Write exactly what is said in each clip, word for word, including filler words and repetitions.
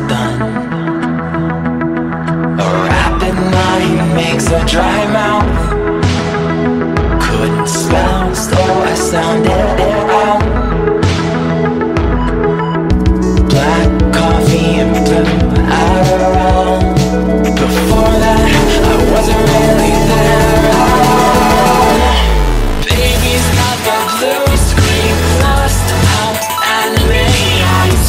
done. A rapid mind makes a dry mouth. Couldn't spell, so I sounded it out. Black coffee and blue Adderall. Before that, I wasn't really there at all. Baby's got the blue screen, lost out anime eyes.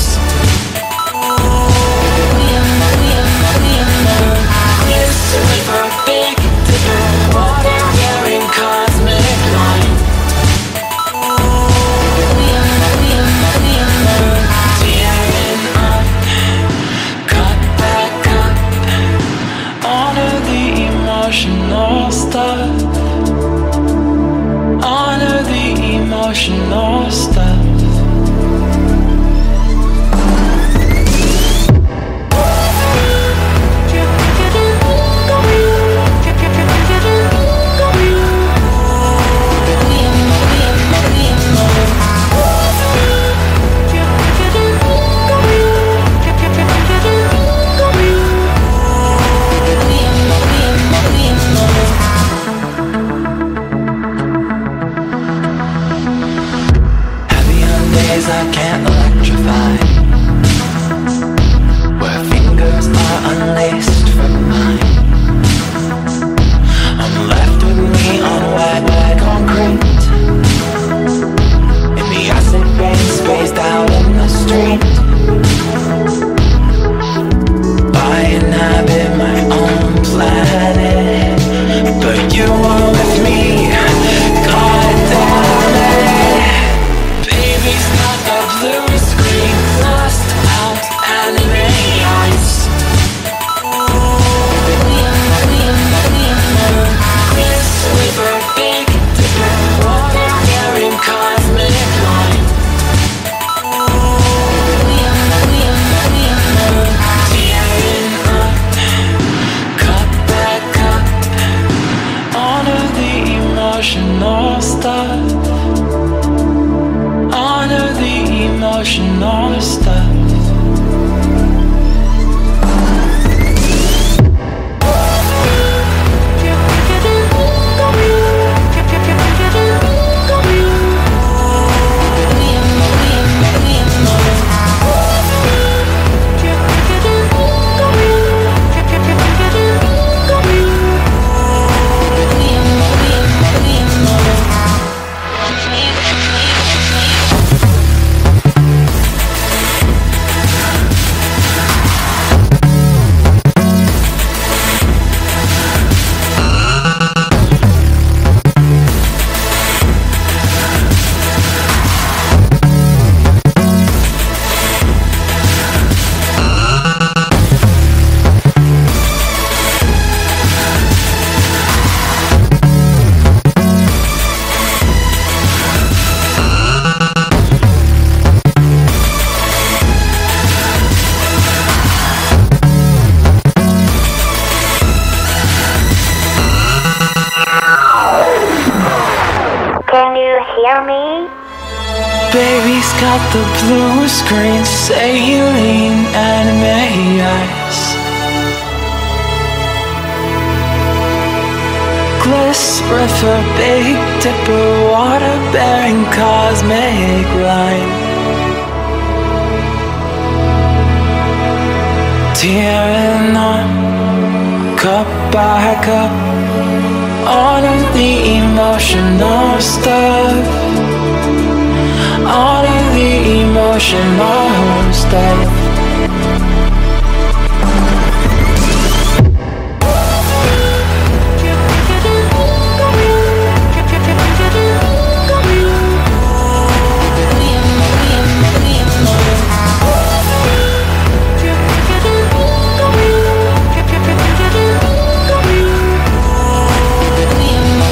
This with a big dipper, water wearing cosmic line. Tearing up, cut back up. Honor the emotional stuff. Honor the emotional stuff. I can't electrify, where fingers are unlaced from mine. I'm left with me on wet, wet concrete, in the acid rain spaced out in the street. I inhabit my own planet, but you are with me, God damn it. Baby's got the blue screen, lost out anime eyes. Chris with a big dipper, water carrying cosmic line. Tearing up, cut back up. Honor the emotional stuff. Honor the emotional stuff. Can you hear me? Baby's got the blue screen, saline anime eyes. Bliss with a big dipper, water bearing cosmic line. Tearing up, cup by cup. Honor the emotional stuff. Honor the emotional stuff.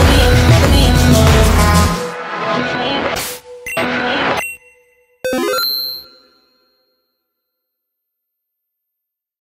You